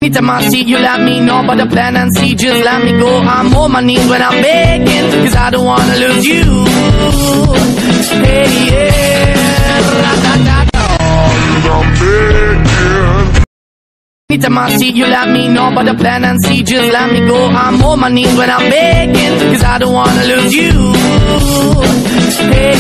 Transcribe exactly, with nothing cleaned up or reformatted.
Anytime I see you, let me know about the plan and see, just let me go. I'm on my knees when I'm begging, cause I don't wanna lose you. Hey, yeah, ra-da-da-da. I'm begging. Anytime I see you, let me know about the plan and see, just let me go. I'm on my knees when I'm begging, cause I don't wanna lose you. Hey,